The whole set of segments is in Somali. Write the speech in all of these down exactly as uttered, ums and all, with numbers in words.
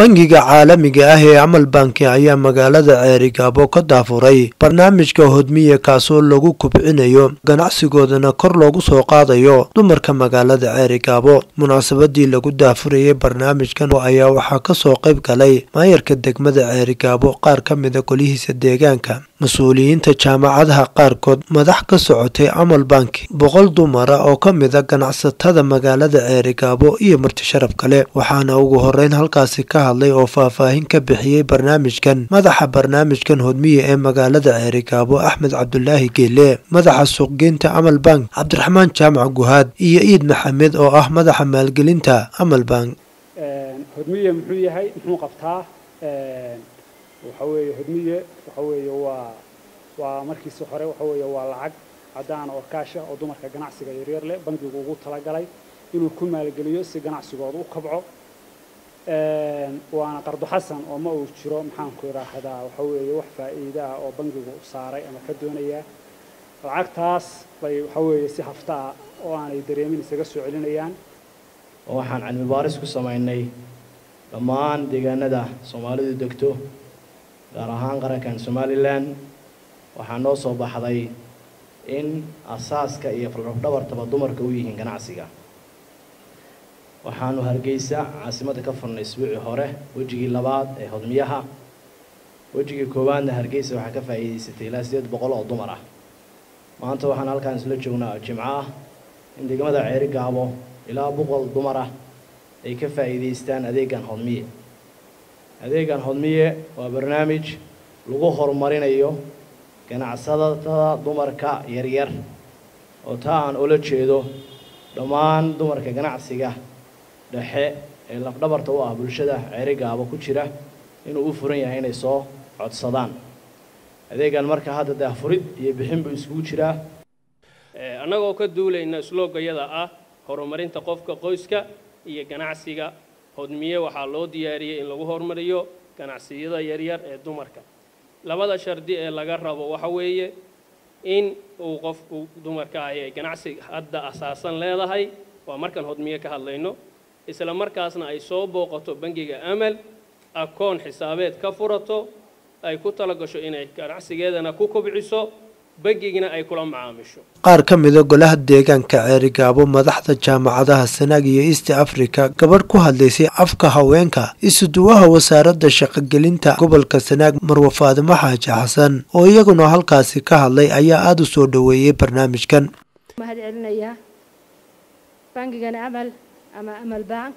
bangiga caalamiga ah ee Amal Bank ayaa magaalada Ceerigaabo ka daafuray barnaamijka hodmiye kaasoo lagu kubcinayo ganacsigoodana kor loogu soo qaadayo dumarka magaalada Ceerigaabo. Munaasabadii lagu daafurayay barnaamijkan ayaa waxaa ka soo qayb galay maayarka degmada Ceerigaabo, qaar ka mid ah golihiisa deegaanka, mas'uuliyiinta jaamacadaha qaarkood, madax ka socotay Amal Bank, boqol dumar ah oo ka mid ah ganacsatada magaalada Ceerigaabo iyo marti sharaf kale. Waxaana ugu horeyn halkaasi ka hadlay oo faahfaahin ka bixiyay barnaamijkan madaxa barnaamijkan hodmiye ee magaalada Ceerigaabo Axmed Cabdullaahi Geele, madaxa suuqgeynta Amal Bank Cabdiraxmaan Jaamac Guhaad iyo Iid Maxamed oo ah madaxa maalgelinta Amal Bank. hodmiye muxuu yahay muxuu qabtaa waxa weeye hodmiye waxa weeye waa waa markiisa hore waxa weeye waa lacag cadaan oo kaash ah oo dumarka ganacsiga yaryar leh bangigu ugu talagalay inuu ku maalgeliyo si ganacsigooda u kabco. waana qardo xasan oo ma uu jiro maxaan ku yiraahdaa waxa weeye wax faa'iido ah oo bangigu saaray ama ka doonaya lacagtaas bay waxa weeye si hafta ah oo aanay dareemin isaga soo celinayaan. waxaan cilmi baaris ku sameynay dhammaan deegaanada Soomaalidu degto gaar ahaan qarankan Somaliland. waxaa noo soo baxday in asaaska iyo dhabartaba dumarka u yihiin ganacsiga. waxaanu Hargeysa caasimada ka furnay isbuuci hore wajigii labaad ee hodmiyaha. wajigii koowaadna Hargeysa waxaa ka faa'iideysatay ilaa sideed boqol oo dumar ah. maanta waxaan halkaan isla joognaa Jimco ah in degmada Ceerigaabo ilaa boqol dumar ah ay ka faa'iideystaan adeegan hodmiye. adeegan hodmiye waa barnaamij lagu horumarinayo ganacsatada dumarka yaryar oo taa aan ula jeedo dhammaan dumarka ganacsiga dhexe ee lafdhabarta u ah bulshada Ceerigaabo ku jira inuu u furan yahay inay soo codsadaan adeegan. marka hadda daafurid iyo bixin buu isugu jiraa. annagoo ka duulayna sloogayada ah horumarinta qofka qoyska iyo ganacsiga. hodmiye waxaa loo diyaariyay in lagu horumariyo ganacsiyada yaryar ee dumarka. labada shardi ee laga rabo waxa weeye in uu qofku dumarka ay ganacsi hadda asaasan leedahay, waa markan hodmiye ka hadlayno, isla markaasna ay soo booqato bangiga Amal, akoon xisaabeed ka furato, ay ku tala gasho inay ganacsigeedana ku kobciso, bangigina ay kula macaamisho. qaar ka mid ah golaha deegaanka Ceerigaabo, madaxda jaamacadaha Sanaag iyo East Africa, gabadh ku hadlaysay afka haweenka, isuduwaha wasaaradda shaqo-gelinta gobolka Sanaag Marwo Faadimo Xaaji Xasan oo iyaguna halkaasi ka hadlay ayaa aad u soo dhaweeyay barnaamijkan. mahad celinaya bangigan Amal ama Amal Bank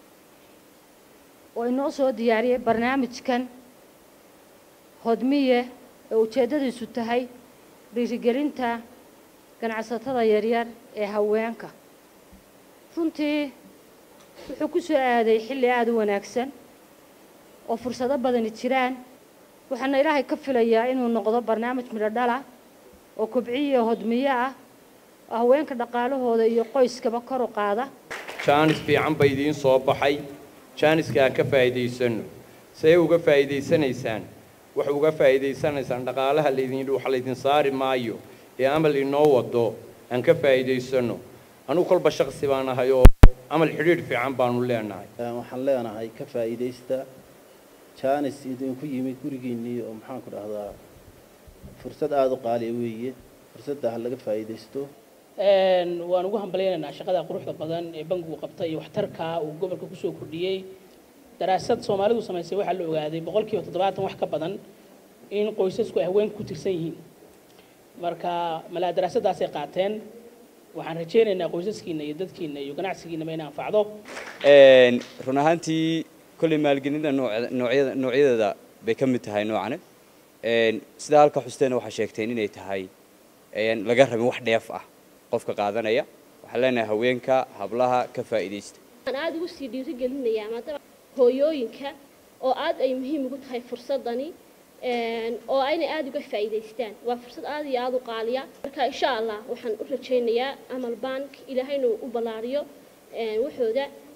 oo inoo soo diyaariyay barnaamijkan hodmiye ee ujeedadiisu tahay dhiirigelinta ganacsatada yaryar ee haweenka. runtii wuxuu ku soo aaday xilli aad u wanaagsan oo fursado badan jiraan. waxaana Ilaahay ka filayaa inuu noqdo barnaamij midho dhala oo kobciyo hodmiye ah oo haweenka dhaqaalahooda iyo qoyskaba kor u qaada. jaanis fiican bay idiin soo baxay. jaaniska ka faa'iideysano. say uga faa'iideysanaysaan wax uga faa'iideysanaysaan dhaqaalaha leedin wax leedin saari maayo ee Amal inoo wado aan ka faa'iideysano. anu kolba shakhsi baan ahay oo Amal xiriir fiican baanu leenahay. waxaan leenahay ka faa'iideysta jaanis idin ku yimid gurigiinii oo maxaan ku dhahdaa fursad aad u qaali weeye. fursadda laga faa'iideysto. een waan ugu hambalyeynaa shaqada quruxda badan ee bangigu qabtay iyo waxtarka uu gobolka ku soo kordhiyay. daraasad Soomaalidu samaysay waxa la ogaaday boqolkiiba toddobaatan wax ka badan in qoysasku ay haween ku tirsan yihiin. marka mala daraasadaas ay qaateen waxaan rajaynaynaa qoysaskiina iyo dadkiina iyo ganacsigiina inay anfacdo. een run ahaantii kulli maalgelinta noocyada noocyada bay ka mid tahay noocan. een sida halka xusteena waxa sheegteen inay tahay een laga rabin wax dheef ah qofka qaadanaya. waxa leenahay haweenka hablaha ka faa'iideysta. aan aad ugu sii dhiirigelinayaa maadaama hooyooyinka oo aad ay muhiim ugu tahay fursadani een oo ayna aad uga faa'iideystaan. waa fursad aad iyo aad u qaaliya. marka insha Allah waxaan u rajaynayaa Amal Bank Ilaahayna u balaariyo een waxooda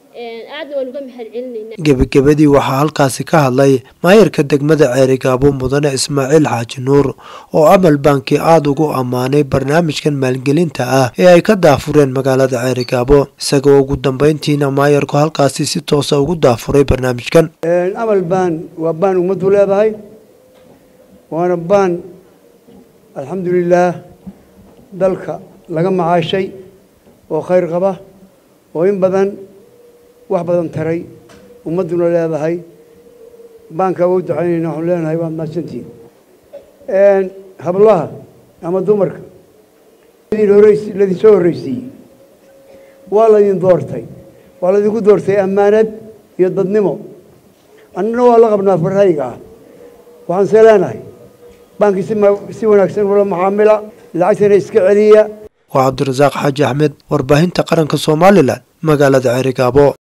aadna waan uga mahadcelinaynaa. gebagabadii waxaa halkaasi ka hadlay maayarka degmada Ceerigaabo mudane Ismaaciil Xaaji Nuur oo Amal Banki aad ugu ammaanay barnaamijkan maalgelinta ah ee ay ka daafureen magaalada Ceerigaabo isagoo ugu dambeyntiina maayarku halkaasi si toos ah ugu daafuray barnaamijkan. Amal Ban waa baan umadu leedahay waana baan alxamdulillaah dalka laga macaashay oo khayr qaba oo in badan wax badan taray ummaduna leedahay baanka uu ducaynayna waxaan leenahay waa mahadsantiin een hablaha ama dumarka idin horeysi ladii soo horeysiyey waa la idin doortay waa la idinku doortay ammaanad iyo dadnimo annana waa la qabnaa farayga waxaan seelanahay baankii si wanaagsan ula macaamila lacagtana iska celiya. waa Cabdirasaaq Xaaji Axmed warbaahinta qaranka Soomaaliland magaalada Ceerigaabo.